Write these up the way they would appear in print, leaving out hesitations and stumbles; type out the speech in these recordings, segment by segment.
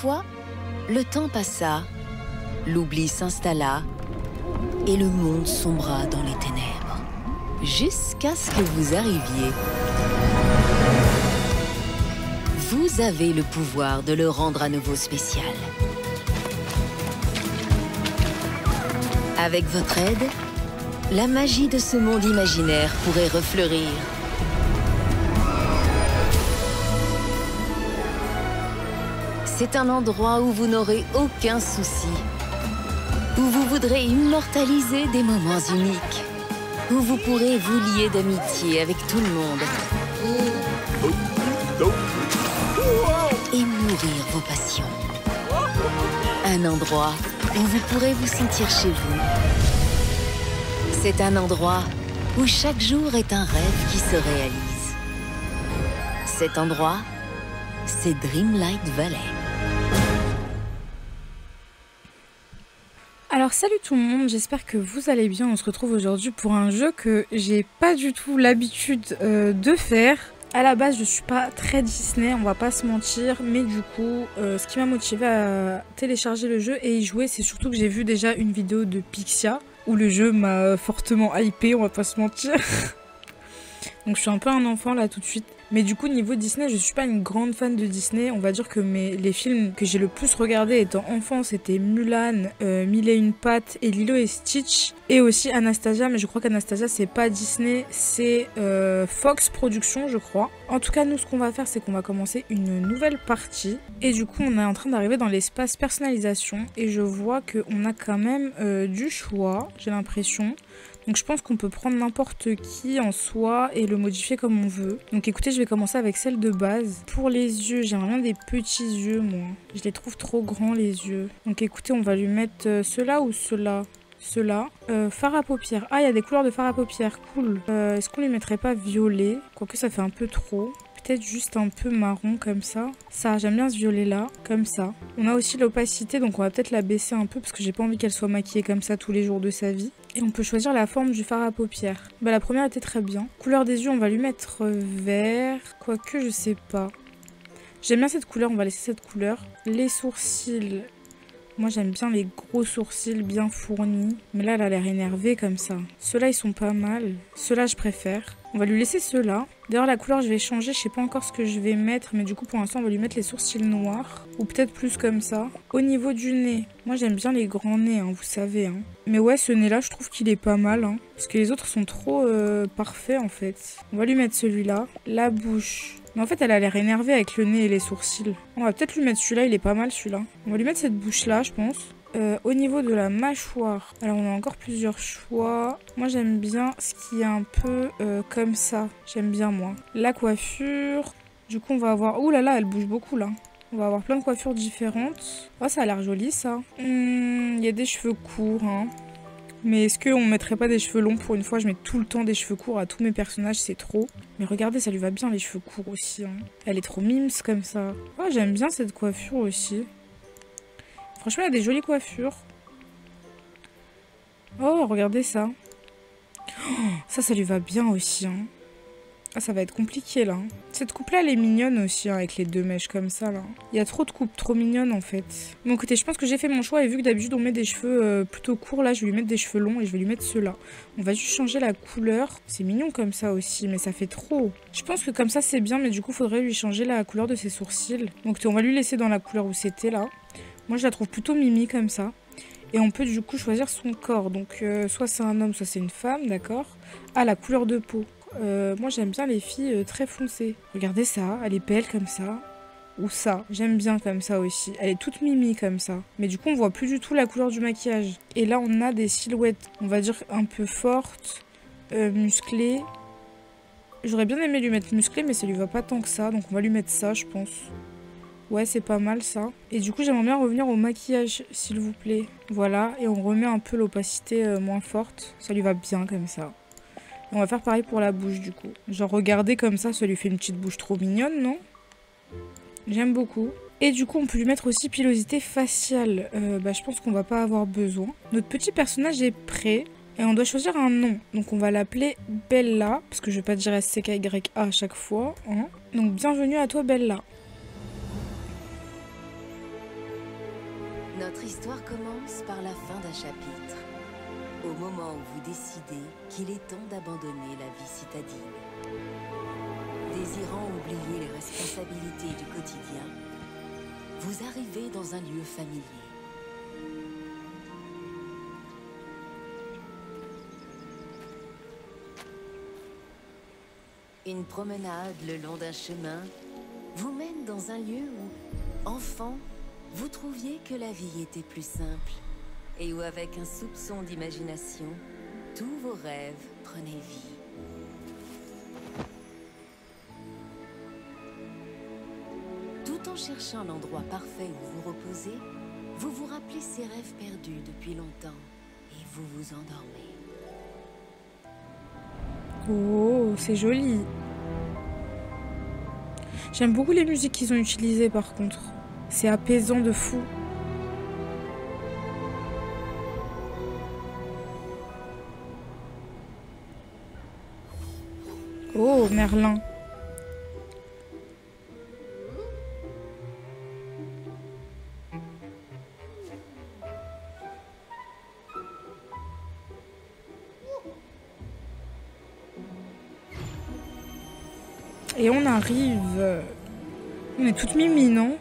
fois, le temps passa, l'oubli s'installa et le monde sombra dans les ténèbres, jusqu'à ce que vous arriviez. Vous avez le pouvoir de le rendre à nouveau spécial. Avec votre aide, la magie de ce monde imaginaire pourrait refleurir. C'est un endroit où vous n'aurez aucun souci, où vous voudrez immortaliser des moments uniques, où vous pourrez vous lier d'amitié avec tout le monde et nourrir vos passions. Un endroit où vous pourrez vous sentir chez vous. C'est un endroit où chaque jour est un rêve qui se réalise. Cet endroit, c'est Dreamlight Valley. Alors salut tout le monde, j'espère que vous allez bien. On se retrouve aujourd'hui pour un jeu que j'ai pas du tout l'habitude de faire. À la base je suis pas très Disney, on va pas se mentir, mais du coup ce qui m'a motivé à télécharger le jeu et y jouer, c'est surtout que j'ai vu déjà une vidéo de Pixia où le jeu m'a fortement hypé, on va pas se mentir. Donc je suis un peu un enfant là tout de suite. Mais du coup niveau Disney, je suis pas une grande fan de Disney. On va dire que les films que j'ai le plus regardé étant enfant, c'était Mulan, Mille et une pattes et Lilo et Stitch. Et aussi Anastasia, mais je crois qu'Anastasia c'est pas Disney, c'est Fox Productions je crois. En tout cas nous ce qu'on va faire, c'est qu'on va commencer une nouvelle partie. Et du coup on est en train d'arriver dans l'espace personnalisation. Et je vois qu'on a quand même du choix, j'ai l'impression. Donc je pense qu'on peut prendre n'importe qui en soi et le modifier comme on veut. Donc écoutez, je vais commencer avec celle de base. Pour les yeux, j'aimerais bien des petits yeux moi. Je les trouve trop grands les yeux. Donc écoutez, on va lui mettre ceux-là ou ceux-là. Ceux-là. Fard à paupières. Ah, il y a des couleurs de fard à paupières. Cool. Est-ce qu'on lui mettrait pas violet? Quoique ça fait un peu trop. Peut-être juste un peu marron comme ça. Ça, j'aime bien ce violet là, comme ça. On a aussi l'opacité, donc on va peut-être la baisser un peu parce que j'ai pas envie qu'elle soit maquillée comme ça tous les jours de sa vie. Et on peut choisir la forme du fard à paupières. Bah la première était très bien. Couleur des yeux, on va lui mettre vert. Quoique, je sais pas. J'aime bien cette couleur, on va laisser cette couleur. Les sourcils. Moi j'aime bien les gros sourcils bien fournis. Mais là elle a l'air énervée comme ça. Ceux-là ils sont pas mal. Ceux-là je préfère. On va lui laisser ceux-là. D'ailleurs la couleur je vais changer. Je sais pas encore ce que je vais mettre. Mais du coup pour l'instant on va lui mettre les sourcils noirs. Ou peut-être plus comme ça. Au niveau du nez. Moi j'aime bien les grands nez hein, vous savez. Hein. Mais ouais ce nez là je trouve qu'il est pas mal. Hein, parce que les autres sont trop parfaits en fait. On va lui mettre celui-là. La bouche. Mais en fait, elle a l'air énervée avec le nez et les sourcils. On va peut-être lui mettre celui-là, il est pas mal celui-là. On va lui mettre cette bouche-là, je pense. Au niveau de la mâchoire, alors on a encore plusieurs choix. Moi, j'aime bien ce qui est un peu comme ça. J'aime bien, moi. La coiffure. Du coup, on va avoir... Ouh là là, elle bouge beaucoup, là. On va avoir plein de coiffures différentes. Oh, ça a l'air joli, ça. Il y a des cheveux courts, hein. Mais est-ce qu'on mettrait pas des cheveux longs pour une fois? Je mets tout le temps des cheveux courts à tous mes personnages, c'est trop. Mais regardez, ça lui va bien les cheveux courts aussi. Hein. Elle est trop mimes comme ça. Oh, j'aime bien cette coiffure aussi. Franchement, il y a des jolies coiffures. Oh, regardez ça. Oh, ça lui va bien aussi. Hein. Ah, ça va être compliqué là. Cette coupe-là, elle est mignonne aussi, hein, avec les deux mèches comme ça là. Il y a trop de coupes, trop mignonnes en fait. Bon, écoutez, je pense que j'ai fait mon choix et vu que d'habitude on met des cheveux plutôt courts, là je vais lui mettre des cheveux longs et je vais lui mettre ceux-là. On va juste changer la couleur. C'est mignon comme ça aussi, mais ça fait trop. Je pense que comme ça c'est bien, mais du coup faudrait lui changer la couleur de ses sourcils. Donc on va lui laisser dans la couleur où c'était là. Moi je la trouve plutôt mimi comme ça. Et on peut du coup choisir son corps. Donc soit c'est un homme, soit c'est une femme, d'accord. Ah, la couleur de peau. Moi j'aime bien les filles très foncées. Regardez ça, elle est belle comme ça. Ou ça, j'aime bien comme ça aussi. Elle est toute mimi comme ça. Mais du coup on voit plus du tout la couleur du maquillage. Et là on a des silhouettes, on va dire un peu fortes, musclées. J'aurais bien aimé lui mettre musclé mais ça lui va pas tant que ça. Donc on va lui mettre ça je pense. Ouais c'est pas mal ça. Et du coup j'aimerais bien revenir au maquillage s'il vous plaît. Voilà, et on remet un peu l'opacité moins forte. Ça lui va bien comme ça. On va faire pareil pour la bouche du coup. Genre regardez comme ça lui fait une petite bouche trop mignonne, non? J'aime beaucoup. Et du coup on peut lui mettre aussi pilosité faciale. Je pense qu'on va pas avoir besoin. Notre petit personnage est prêt. Et on doit choisir un nom. Donc on va l'appeler Bella. Parce que je vais pas dire SCKYA à chaque fois. Hein. Donc bienvenue à toi Bella. Notre histoire commence par la fin d'un chapitre. Au moment où vous décidez qu'il est temps d'abandonner la vie citadine. Désirant oublier les responsabilités du quotidien, vous arrivez dans un lieu familier. Une promenade le long d'un chemin vous mène dans un lieu où, enfant, vous trouviez que la vie était plus simple et où, avec un soupçon d'imagination, tous vos rêves prenaient vie. Tout en cherchant l'endroit parfait où vous reposez, vous vous rappelez ces rêves perdus depuis longtemps et vous vous endormez. Oh, c'est joli. J'aime beaucoup les musiques qu'ils ont utilisées par contre. C'est apaisant de fou. Oh, Merlin. Et on arrive. On est toutes mimi, non?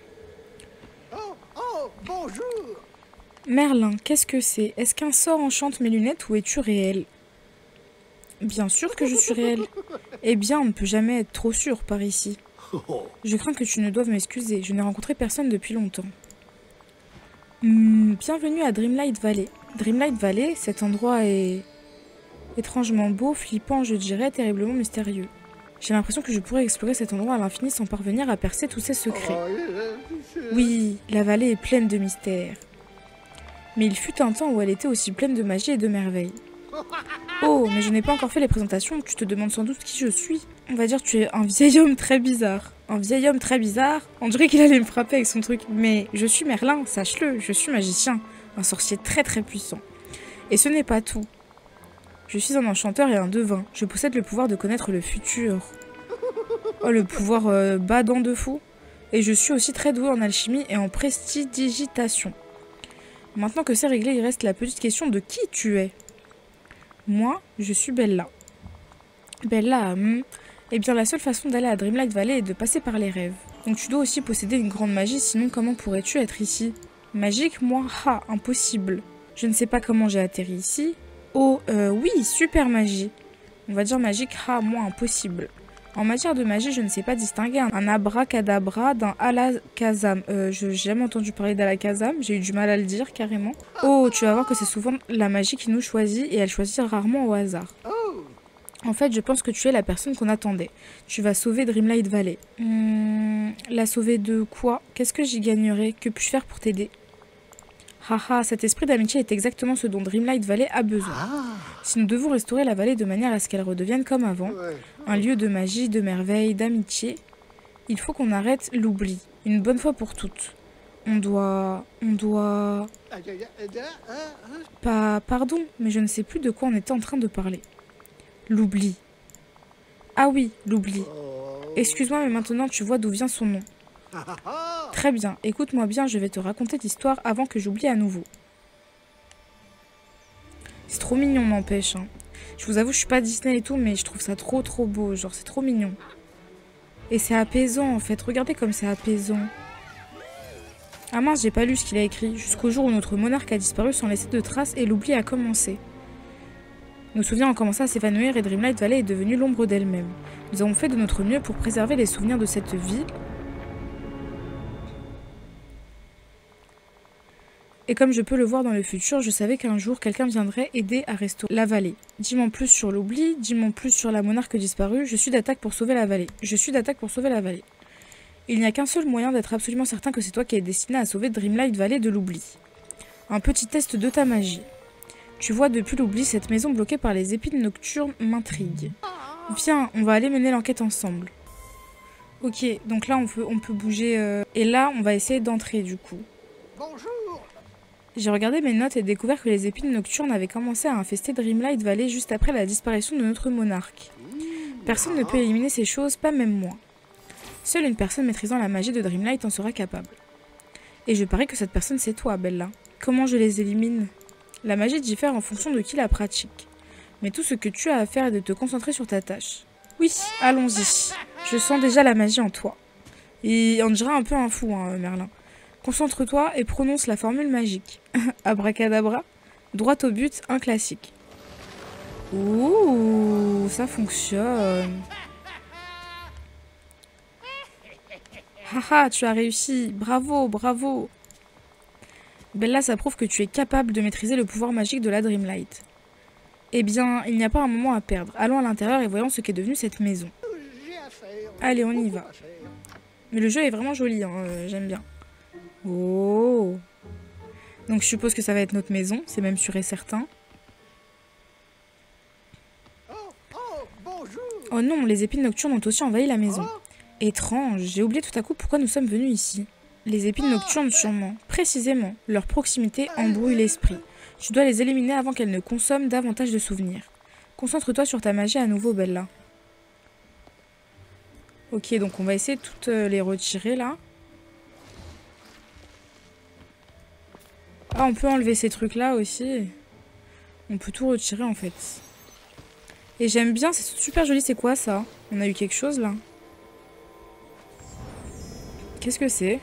Oh, bonjour. Merlin, qu'est-ce que c'est? Est-ce qu'un sort enchante mes lunettes ou es-tu réel? Bien sûr que je suis réel. Eh bien, on ne peut jamais être trop sûr par ici. Je crains que tu ne doives m'excuser. Je n'ai rencontré personne depuis longtemps. Bienvenue à Dreamlight Valley. Dreamlight Valley, cet endroit est étrangement beau, flippant, je dirais, terriblement mystérieux. J'ai l'impression que je pourrais explorer cet endroit à l'infini sans parvenir à percer tous ses secrets. Oui, la vallée est pleine de mystères. Mais il fut un temps où elle était aussi pleine de magie et de merveilles. Oh, mais je n'ai pas encore fait les présentations, tu te demandes sans doute qui je suis. On va dire que tu es un vieil homme très bizarre. Un vieil homme très bizarre? On dirait qu'il allait me frapper avec son truc. Mais je suis Merlin, sache-le, je suis magicien. Un sorcier très très puissant. Et ce n'est pas tout. Je suis un enchanteur et un devin. Je possède le pouvoir de connaître le futur. Oh, le pouvoir badant de fou. Et je suis aussi très doué en alchimie et en prestidigitation. Maintenant que c'est réglé, il reste la petite question de qui tu es. Moi, je suis Bella. Bella, eh bien la seule façon d'aller à Dreamlight Valley est de passer par les rêves. Donc tu dois aussi posséder une grande magie, sinon comment pourrais-tu être ici? Magique, moi, impossible. Je ne sais pas comment j'ai atterri ici. Oh, oui, super magie. On va dire magique, moi, impossible. En matière de magie, je ne sais pas distinguer un abracadabra d'un alakazam. Je n'ai jamais entendu parler d'alakazam, j'ai eu du mal à le dire carrément. Oh, tu vas voir que c'est souvent la magie qui nous choisit et elle choisit rarement au hasard. En fait, je pense que tu es la personne qu'on attendait. Tu vas sauver Dreamlight Valley. La sauver de quoi? Qu'est-ce que j'y gagnerais? Que puis-je faire pour t'aider? Haha, cet esprit d'amitié est exactement ce dont Dreamlight Valley a besoin. Si nous devons restaurer la vallée de manière à ce qu'elle redevienne comme avant, un lieu de magie, de merveille, d'amitié, il faut qu'on arrête l'oubli, une bonne fois pour toutes. On doit... Pardon, mais je ne sais plus de quoi on était en train de parler. L'oubli. Ah oui, l'oubli. Excuse-moi, mais maintenant tu vois d'où vient son nom. Très bien, écoute-moi bien, je vais te raconter l'histoire avant que j'oublie à nouveau. C'est trop mignon, n'empêche. Hein. Je vous avoue, je suis pas Disney et tout, mais je trouve ça trop beau, genre c'est trop mignon. Et c'est apaisant en fait, regardez comme c'est apaisant. Ah mince, j'ai pas lu ce qu'il a écrit, jusqu'au jour où notre monarque a disparu sans laisser de traces et l'oubli a commencé. Nos souvenirs ont commencé à s'évanouir et Dreamlight Valley est devenue l'ombre d'elle-même. Nous avons fait de notre mieux pour préserver les souvenirs de cette ville. Et comme je peux le voir dans le futur, je savais qu'un jour, quelqu'un viendrait aider à restaurer la vallée. Dis-moi plus sur l'oubli, dis-moi plus sur la monarque disparue, je suis d'attaque pour sauver la vallée. Je suis d'attaque pour sauver la vallée. Il n'y a qu'un seul moyen d'être absolument certain que c'est toi qui es destiné à sauver Dreamlight Valley de l'oubli. Un petit test de ta magie. Tu vois, depuis l'oubli, cette maison bloquée par les épines nocturnes m'intrigue. Viens, on va aller mener l'enquête ensemble. Ok, donc là on peut bouger... Et là, on va essayer d'entrer du coup. Bonjour. J'ai regardé mes notes et découvert que les épines nocturnes avaient commencé à infester Dreamlight Valley juste après la disparition de notre monarque. Personne ne peut éliminer ces choses, pas même moi. Seule une personne maîtrisant la magie de Dreamlight en sera capable. Et je parie que cette personne c'est toi, Bella. Comment je les élimine? La magie diffère en fonction de qui la pratique. Mais tout ce que tu as à faire est de te concentrer sur ta tâche. Oui, allons-y. Je sens déjà la magie en toi. Et on dirait un peu un fou, hein, Merlin. Concentre-toi et prononce la formule magique. Abracadabra, droit au but, un classique. Ouh, ça fonctionne. Haha, tu as réussi. Bravo, bravo. Bella, ça prouve que tu es capable de maîtriser le pouvoir magique de la Dreamlight. Eh bien, il n'y a pas un moment à perdre. Allons à l'intérieur et voyons ce qu'est devenu cette maison. Allez, on y va. Mais le jeu est vraiment joli, hein, j'aime bien. Oh. Donc je suppose que ça va être notre maison, c'est même sûr et certain. Oh non, les épines nocturnes ont aussi envahi la maison. Étrange, j'ai oublié tout à coup pourquoi nous sommes venus ici. Les épines nocturnes sûrement, précisément, leur proximité embrouille l'esprit. Tu dois les éliminer avant qu'elles ne consomment davantage de souvenirs. Concentre-toi sur ta magie à nouveau, Bella. Ok, donc on va essayer de toutes les retirer là. Ah, on peut enlever ces trucs là aussi. On peut tout retirer en fait. Et j'aime bien, c'est super joli. C'est quoi ça? On a eu quelque chose là. Qu'est-ce que c'est?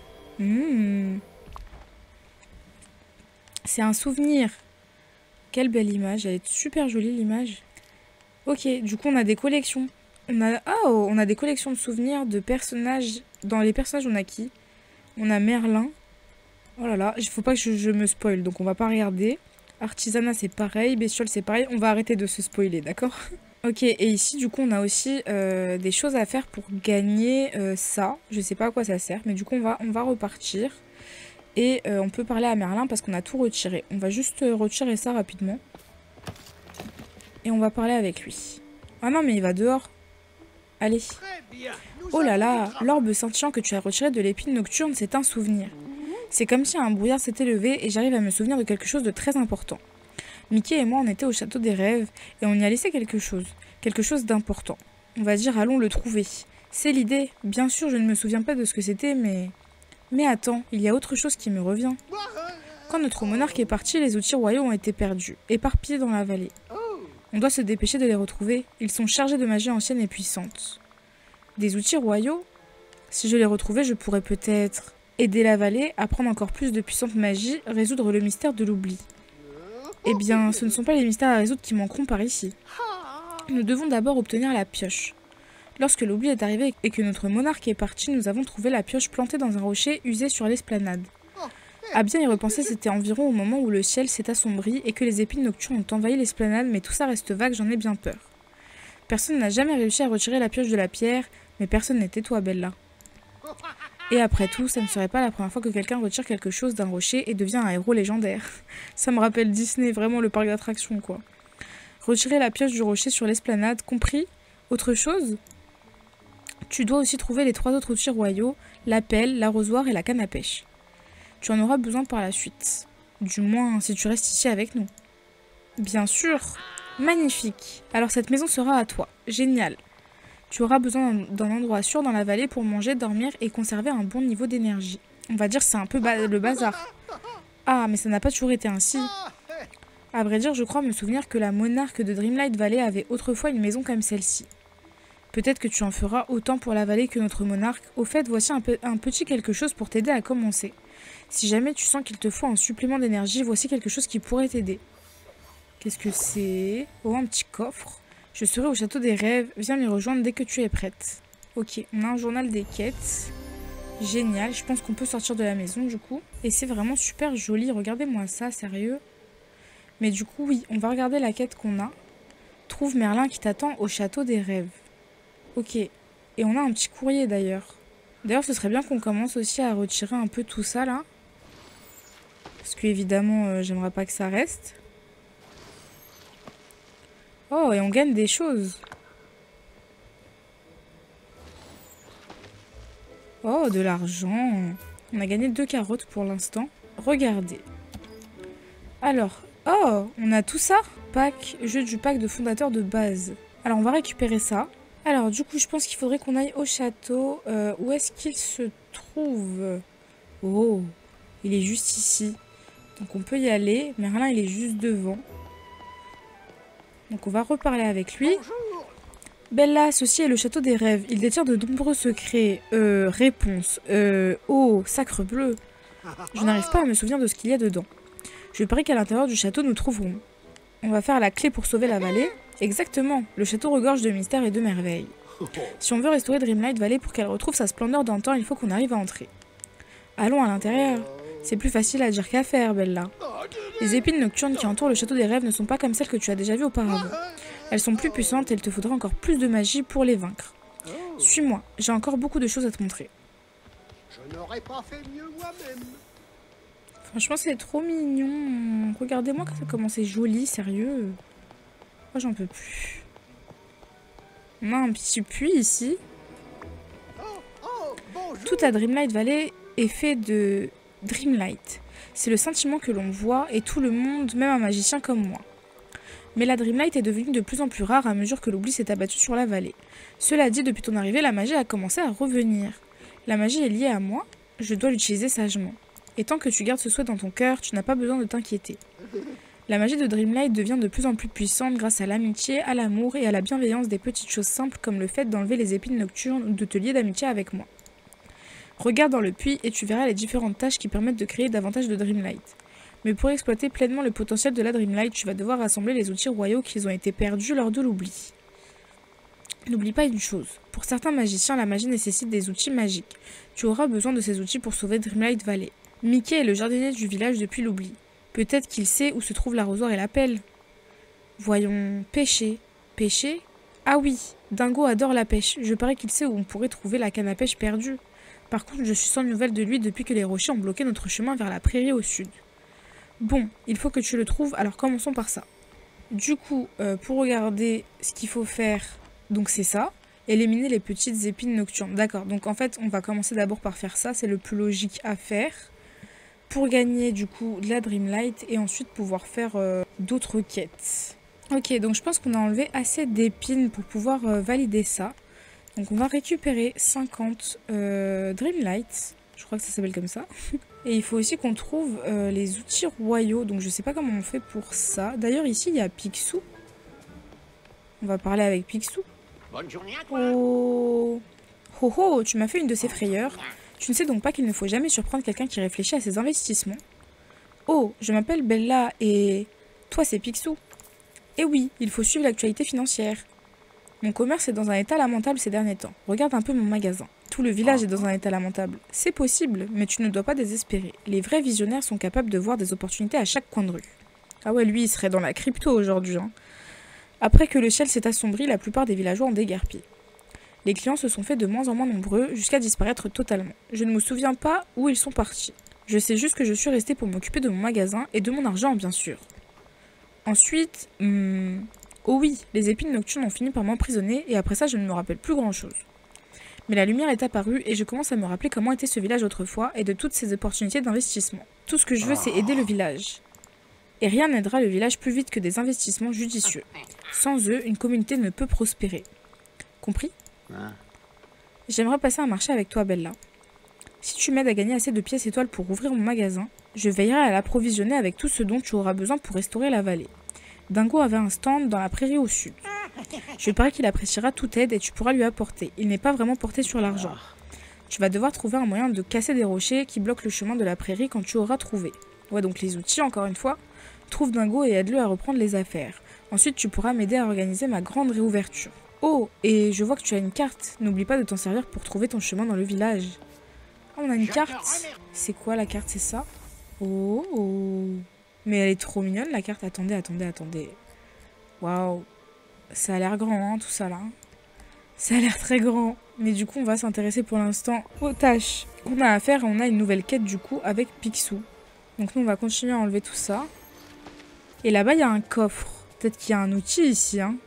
C'est un souvenir. Quelle belle image. Elle est super jolie l'image. Ok, du coup on a des collections. On a des collections de souvenirs de personnages. Dans les personnages on a qui? On a Merlin. Oh là là, il faut pas que je me spoil, donc on va pas regarder. Artisanat c'est pareil, bestiole c'est pareil. On va arrêter de se spoiler, d'accord? Ok, et ici du coup on a aussi des choses à faire pour gagner ça. Je sais pas à quoi ça sert, mais du coup on va repartir. Et on peut parler à Merlin parce qu'on a tout retiré. On va juste retirer ça rapidement. Et on va parler avec lui. Ah non mais il va dehors. Allez. Oh là là, l'orbe scintillant que tu as retiré de l'épine nocturne, c'est un souvenir. C'est comme si un brouillard s'était levé et j'arrive à me souvenir de quelque chose de très important. Mickey et moi on était au château des rêves et on y a laissé quelque chose d'important. On va dire allons le trouver. C'est l'idée. Bien sûr je ne me souviens pas de ce que c'était mais... Mais attends, il y a autre chose qui me revient. Quand notre monarque est parti, les outils royaux ont été perdus, éparpillés dans la vallée. On doit se dépêcher de les retrouver. Ils sont chargés de magie ancienne et puissante. Des outils royaux? Si je les retrouvais, je pourrais peut-être aider la vallée à prendre encore plus de puissante magie, résoudre le mystère de l'oubli. Eh bien, ce ne sont pas les mystères à résoudre qui manqueront par ici. Nous devons d'abord obtenir la pioche. Lorsque l'oubli est arrivé et que notre monarque est parti, nous avons trouvé la pioche plantée dans un rocher usé sur l'esplanade. À bien y repenser, c'était environ au moment où le ciel s'est assombri et que les épines nocturnes ont envahi l'esplanade, mais tout ça reste vague, j'en ai bien peur. Personne n'a jamais réussi à retirer la pioche de la pierre, mais personne n'était toi, Bella. Et après tout, ça ne serait pas la première fois que quelqu'un retire quelque chose d'un rocher et devient un héros légendaire. Ça me rappelle Disney, vraiment le parc d'attractions, quoi. Retirer la pioche du rocher sur l'esplanade, compris? Autre chose? Tu dois aussi trouver les 3 autres outils royaux, la pelle, l'arrosoir et la canne à pêche. Tu en auras besoin par la suite. Du moins, si tu restes ici avec nous. Bien sûr. Magnifique. Alors cette maison sera à toi. Génial. Tu auras besoin d'un endroit sûr dans la vallée pour manger, dormir et conserver un bon niveau d'énergie. On va dire que c'est un peu le bazar. Ah, mais ça n'a pas toujours été ainsi. À vrai dire, je crois me souvenir que la monarque de Dreamlight Valley avait autrefois une maison comme celle-ci. Peut-être que tu en feras autant pour la vallée que notre monarque. Au fait, voici un petit quelque chose pour t'aider à commencer. Si jamais tu sens qu'il te faut un supplément d'énergie, voici quelque chose qui pourrait t'aider. Qu'est-ce que c'est? Oh, un petit coffre. Je serai au château des rêves. Viens m'y rejoindre dès que tu es prête. Ok, on a un journal des quêtes. Génial, je pense qu'on peut sortir de la maison du coup. Et c'est vraiment super joli, regardez-moi ça, sérieux. Mais du coup, oui, on va regarder la quête qu'on a. Trouve Merlin qui t'attend au château des rêves. Ok, et on a un petit courrier d'ailleurs. D'ailleurs, ce serait bien qu'on commence aussi à retirer un peu tout ça là. Parce que évidemment, j'aimerais pas que ça reste. Oh, et on gagne des choses. Oh, de l'argent. On a gagné 2 carottes pour l'instant. Regardez. Alors, oh, on a tout ça. Jeu du pack de fondateur de base. Alors, on va récupérer ça. Alors, du coup, je pense qu'il faudrait qu'on aille au château. Où est-ce qu'il se trouve? Oh, il est juste ici. Donc on peut y aller. Merlin, il est juste devant. Donc on va reparler avec lui. Bella, ceci est le château des rêves. Il détient de nombreux secrets. Réponse. Oh, sacre bleu. Je n'arrive pas à me souvenir de ce qu'il y a dedans. Je parie qu'à l'intérieur du château, nous trouverons. On va faire la clé pour sauver la vallée. Exactement. Le château regorge de mystères et de merveilles. Si on veut restaurer Dreamlight Valley pour qu'elle retrouve sa splendeur d'antan, il faut qu'on arrive à entrer. Allons à l'intérieur. C'est plus facile à dire qu'à faire, Bella. Les épines nocturnes qui entourent le château des rêves ne sont pas comme celles que tu as déjà vues auparavant. Elles sont plus puissantes et il te faudra encore plus de magie pour les vaincre. Suis-moi, j'ai encore beaucoup de choses à te montrer. Je n'aurais pas fait mieux moi-même. Franchement, c'est trop mignon. Regardez-moi comment c'est joli, sérieux. Moi, j'en peux plus. On a un petit puits ici. Tout à Dreamlight Valley est fait de Dreamlight. C'est le sentiment que l'on voit et tout le monde, même un magicien comme moi. Mais la Dreamlight est devenue de plus en plus rare à mesure que l'oubli s'est abattu sur la vallée. Cela dit, depuis ton arrivée, la magie a commencé à revenir. La magie est liée à moi, je dois l'utiliser sagement. Et tant que tu gardes ce souhait dans ton cœur, tu n'as pas besoin de t'inquiéter. La magie de Dreamlight devient de plus en plus puissante grâce à l'amitié, à l'amour et à la bienveillance des petites choses simples comme le fait d'enlever les épines nocturnes ou de te lier d'amitié avec moi. Regarde dans le puits et tu verras les différentes tâches qui permettent de créer davantage de Dreamlight. Mais pour exploiter pleinement le potentiel de la Dreamlight, tu vas devoir rassembler les outils royaux qui ont été perdus lors de l'oubli. N'oublie pas une chose, pour certains magiciens, la magie nécessite des outils magiques. Tu auras besoin de ces outils pour sauver Dreamlight Valley. Mickey est le jardinier du village depuis l'oubli. Peut-être qu'il sait où se trouve l'arrosoir et la pelle. Voyons, pêcher. Pêcher? Ah oui, Dingo adore la pêche. Je parie qu'il sait où on pourrait trouver la canne à pêche perdue. Par contre, je suis sans nouvelles de lui depuis que les rochers ont bloqué notre chemin vers la prairie au sud. Bon, il faut que tu le trouves, alors commençons par ça. Du coup, pour regarder ce qu'il faut faire, donc c'est ça. Éliminer les petites épines nocturnes. D'accord, donc en fait, on va commencer d'abord par faire ça. C'est le plus logique à faire. Pour gagner du coup de la Dreamlight et ensuite pouvoir faire d'autres quêtes. Ok, donc je pense qu'on a enlevé assez d'épines pour pouvoir valider ça. Donc on va récupérer 50 Dreamlight, je crois que ça s'appelle comme ça. Et il faut aussi qu'on trouve les outils royaux, donc je sais pas comment on fait pour ça. D'ailleurs ici il y a Picsou. On va parler avec Picsou. Bonne journée à toi. Oh, oh, oh, tu m'as fait une de ces frayeurs. Tu ne sais donc pas qu'il ne faut jamais surprendre quelqu'un qui réfléchit à ses investissements. Oh, je m'appelle Bella et... Toi, c'est Picsou. Eh oui, il faut suivre l'actualité financière. Mon commerce est dans un état lamentable ces derniers temps. Regarde un peu mon magasin. Tout le village est dans un état lamentable. C'est possible, mais tu ne dois pas désespérer. Les vrais visionnaires sont capables de voir des opportunités à chaque coin de rue. Ah ouais, lui, il serait dans la crypto aujourd'hui. Hein. Après que le ciel s'est assombri, la plupart des villageois ont déguerpi. Les clients se sont fait de moins en moins nombreux jusqu'à disparaître totalement. Je ne me souviens pas où ils sont partis. Je sais juste que je suis restée pour m'occuper de mon magasin et de mon argent, bien sûr. Ensuite, oh oui, les épines nocturnes ont fini par m'emprisonner et après ça, je ne me rappelle plus grand-chose. Mais la lumière est apparue et je commence à me rappeler comment était ce village autrefois et de toutes ces opportunités d'investissement. Tout ce que je veux, c'est aider le village. Et rien n'aidera le village plus vite que des investissements judicieux. Sans eux, une communauté ne peut prospérer. Compris ? J'aimerais passer un marché avec toi, Bella. Si tu m'aides à gagner assez de pièces étoiles pour ouvrir mon magasin, je veillerai à l'approvisionner avec tout ce dont tu auras besoin pour restaurer la vallée. Dingo avait un stand dans la prairie au sud. Je parie qu'il appréciera toute aide et tu pourras lui apporter. Il n'est pas vraiment porté sur l'argent. Tu vas devoir trouver un moyen de casser des rochers qui bloquent le chemin de la prairie quand tu auras trouvé. Ouais, donc les outils, encore une fois. Trouve Dingo et aide-le à reprendre les affaires. Ensuite, tu pourras m'aider à organiser ma grande réouverture. Oh, et je vois que tu as une carte. N'oublie pas de t'en servir pour trouver ton chemin dans le village. Ah, on a une carte. C'est quoi la carte, c'est ça? Oh, oh. Mais elle est trop mignonne la carte. Attendez, attendez, attendez. Waouh. Ça a l'air grand, hein, tout ça là. Ça a l'air très grand. Mais du coup, on va s'intéresser pour l'instant aux tâches qu'on a à faire. Et on a une nouvelle quête du coup avec Picsou. Donc nous, on va continuer à enlever tout ça. Et là-bas, il y a un coffre. Peut-être qu'il y a un outil ici, hein.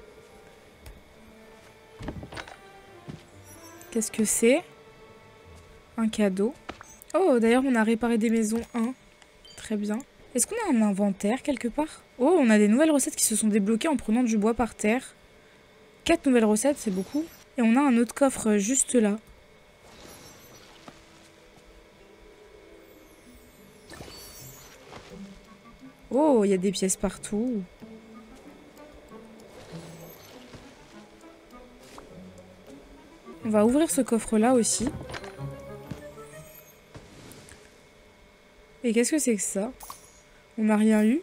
Qu'est-ce que c'est? Un cadeau. Oh, d'ailleurs, on a réparé des maisons 1. Très bien. Est-ce qu'on a un inventaire quelque part? Oh, on a des nouvelles recettes qui se sont débloquées en prenant du bois par terre. 4 nouvelles recettes, c'est beaucoup. Et on a un autre coffre juste là. Oh, il y a des pièces partout. On va ouvrir ce coffre-là aussi. Et qu'est-ce que c'est que ça? On n'a rien eu.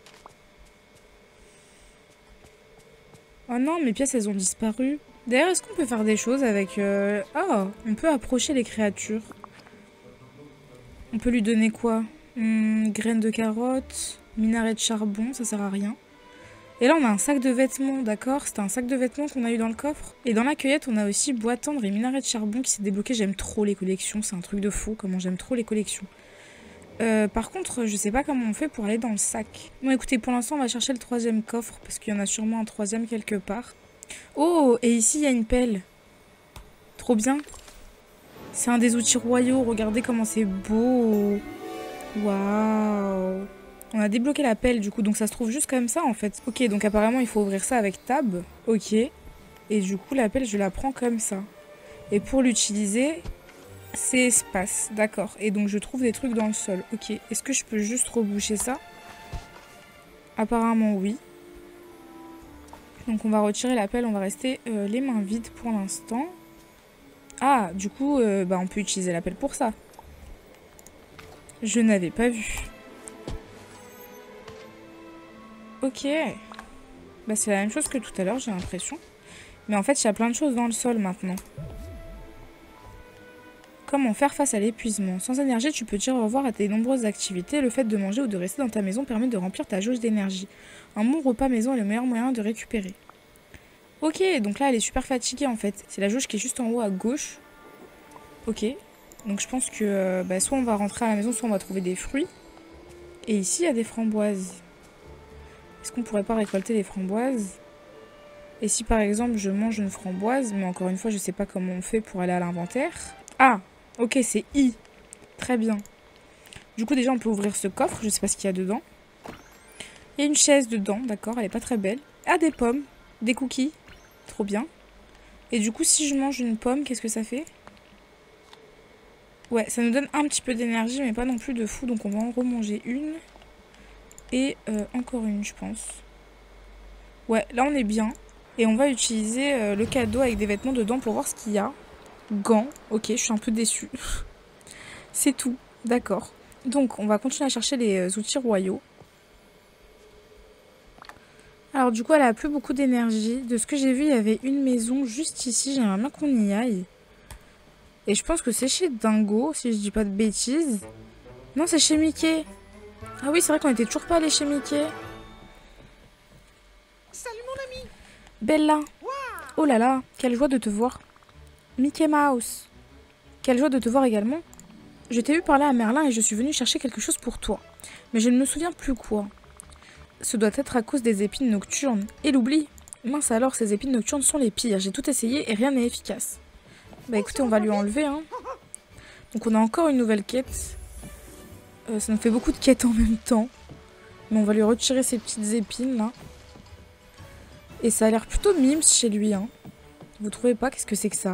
Oh non, mes pièces, elles ont disparu. D'ailleurs, est-ce qu'on peut faire des choses avec... Ah, on peut approcher les créatures. On peut lui donner quoi? Graines de carotte, minaret de charbon, ça sert à rien. Et là, on a un sac de vêtements, d'accord? C'était un sac de vêtements qu'on a eu dans le coffre. Et dans la cueillette, on a aussi bois tendre et minaret de charbon qui s'est débloqué. J'aime trop les collections, c'est un truc de fou, comment j'aime trop les collections. Par contre, je sais pas comment on fait pour aller dans le sac. Bon, écoutez, pour l'instant, on va chercher le troisième coffre, parce qu'il y en a sûrement un troisième quelque part. Oh, et ici, il y a une pelle. Trop bien. C'est un des outils royaux, regardez comment c'est beau. Waouh. On a débloqué la pelle, du coup, donc ça se trouve juste comme ça, en fait. Ok, donc apparemment, il faut ouvrir ça avec tab. Ok. Et du coup, la pelle, je la prends comme ça. Et pour l'utiliser... c'est espace, d'accord. Et donc je trouve des trucs dans le sol. Ok, est-ce que je peux juste reboucher ça? Apparemment oui. Donc on va retirer la pelle, on va rester les mains vides pour l'instant. Ah, du coup, on peut utiliser la pelle pour ça. Je n'avais pas vu. Ok. Bah c'est la même chose que tout à l'heure, j'ai l'impression. Mais en fait, il y a plein de choses dans le sol maintenant. Comment faire face à l'épuisement? Sans énergie, tu peux dire au revoir à tes nombreuses activités. Le fait de manger ou de rester dans ta maison permet de remplir ta jauge d'énergie. Un bon repas maison est le meilleur moyen de récupérer. Ok, donc là, elle est super fatiguée en fait. C'est la jauge qui est juste en haut à gauche. Ok, donc je pense que soit on va rentrer à la maison, soit on va trouver des fruits. Et ici, il y a des framboises. Est-ce qu'on pourrait pas récolter les framboises? Et si par exemple, je mange une framboise, mais encore une fois, je sais pas comment on fait pour aller à l'inventaire. Ah! Ok, c'est I. Très bien. Du coup, déjà, on peut ouvrir ce coffre. Je sais pas ce qu'il y a dedans. Il y a une chaise dedans, d'accord. Elle est pas très belle. Ah, des pommes. Des cookies. Trop bien. Et du coup, si je mange une pomme, qu'est-ce que ça fait? Ouais, ça nous donne un petit peu d'énergie, mais pas non plus de fou. Donc, on va en remanger une. Et encore une, je pense. Ouais, là, on est bien. Et on va utiliser le cadeau avec des vêtements dedans pour voir ce qu'il y a. Gants. Ok, je suis un peu déçue. C'est tout. D'accord. Donc, on va continuer à chercher les outils royaux. Alors, du coup, elle a plus beaucoup d'énergie. De ce que j'ai vu, il y avait une maison juste ici. J'aimerais bien qu'on y aille. Et je pense que c'est chez Dingo, si je dis pas de bêtises. Non, c'est chez Mickey. Ah oui, c'est vrai qu'on était toujours pas allé chez Mickey. Salut mon ami. Bella. Oh là là, quelle joie de te voir. Mickey Mouse. Quelle joie de te voir également. Je t'ai vu parler à Merlin et je suis venue chercher quelque chose pour toi. Mais je ne me souviens plus quoi. Ce doit être à cause des épines nocturnes. Et l'oubli. Mince alors, ces épines nocturnes sont les pires. J'ai tout essayé et rien n'est efficace. Bah écoutez, on va lui enlever. Hein. Donc on a encore une nouvelle quête. Ça nous fait beaucoup de quêtes en même temps. Mais on va lui retirer ces petites épines là. Et ça a l'air plutôt mimes chez lui. Hein. Vous trouvez pas? Qu'est-ce que c'est que ça?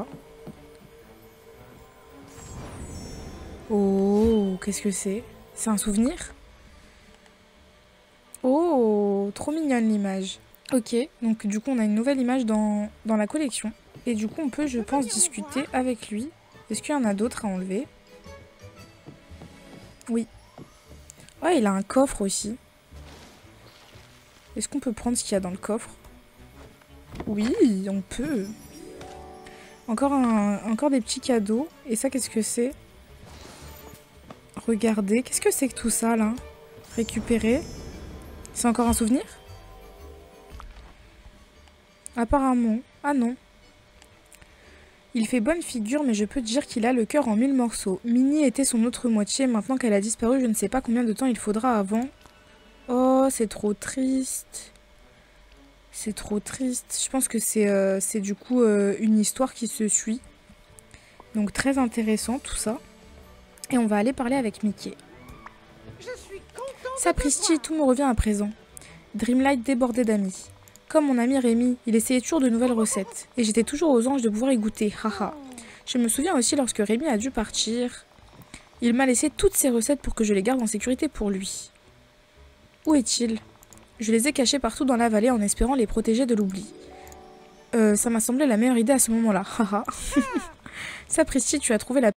Oh, qu'est-ce que c'est? C'est un souvenir? Oh, trop mignonne l'image. Ok, donc du coup on a une nouvelle image dans la collection. Et du coup on peut, je pense, discuter avec lui. Est-ce qu'il y en a d'autres à enlever? Oui. Oh, il a un coffre aussi. Est-ce qu'on peut prendre ce qu'il y a dans le coffre? Oui, on peut. Encore des petits cadeaux. Et ça, qu'est-ce que c'est? Regardez, qu'est-ce que c'est que tout ça, là? Récupérer. C'est encore un souvenir? Apparemment. Ah non. Il fait bonne figure, mais je peux te dire qu'il a le cœur en 1000 morceaux. Minnie était son autre moitié. Maintenant qu'elle a disparu, je ne sais pas combien de temps il faudra avant. Oh, c'est trop triste. C'est trop triste. Je pense que c'est du coup une histoire qui se suit. Donc très intéressant tout ça. Et on va aller parler avec Mickey. Sapristi, tout me revient à présent. Dreamlight débordait d'amis. Comme mon ami Rémi, il essayait toujours de nouvelles recettes. Et j'étais toujours aux anges de pouvoir y goûter, haha. Je me souviens aussi lorsque Rémi a dû partir. Il m'a laissé toutes ses recettes pour que je les garde en sécurité pour lui. Où est-il? Je les ai cachés partout dans la vallée en espérant les protéger de l'oubli. Ça m'a semblé la meilleure idée à ce moment-là. Haha. Sapristi, tu as trouvé la